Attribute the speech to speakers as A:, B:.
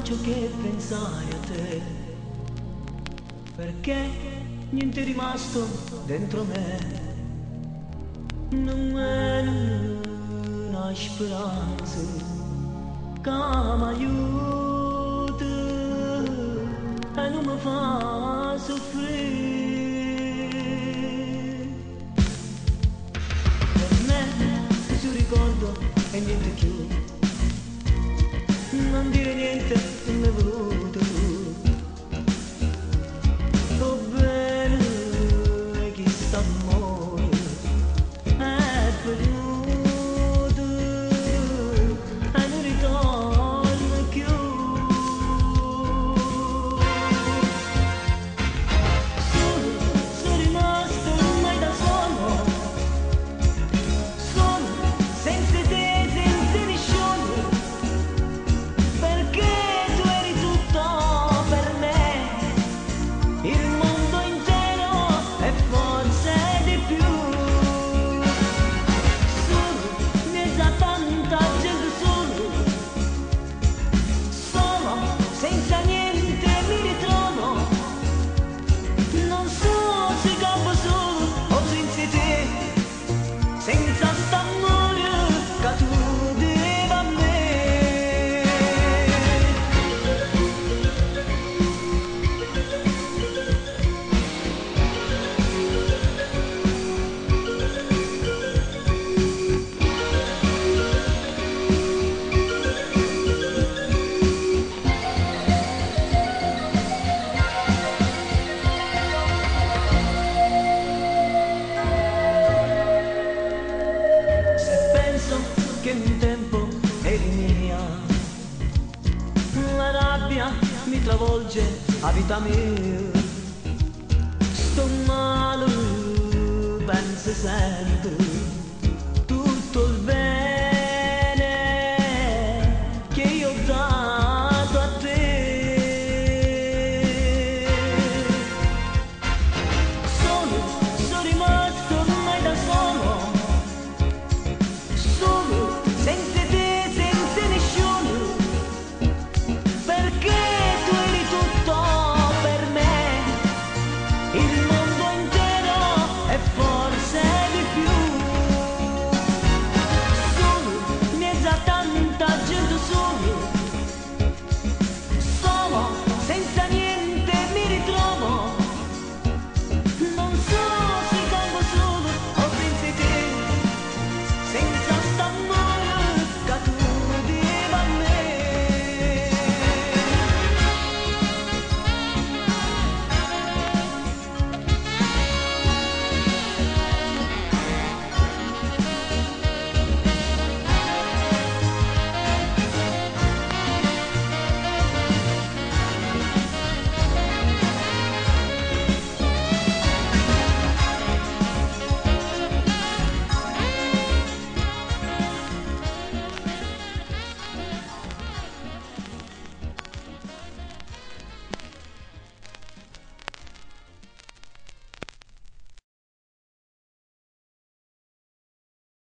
A: ciò che pensai a te, perché niente è rimasto dentro me, non è una speranza che mi aiuta e non mi fa soffrire. Per me questo ricordo è niente più, non dire niente non mi è voluto. Sto bene chi sta amore è perduto e non ritorna più. Solo, sono rimasto ormai da solo, solo, senza te, senza nessuno, perché tu eri tutto per me, il mondo intero e forse di più. Solo, mi sa tanta gente solo, solo, senza niente mi ritrovo, non so se campo solo o senza te, senza st'amore che tu devi a me. Se penso che un tempo eri mia, la rabbia mi travolge a vita mia. Sto male, penso sempre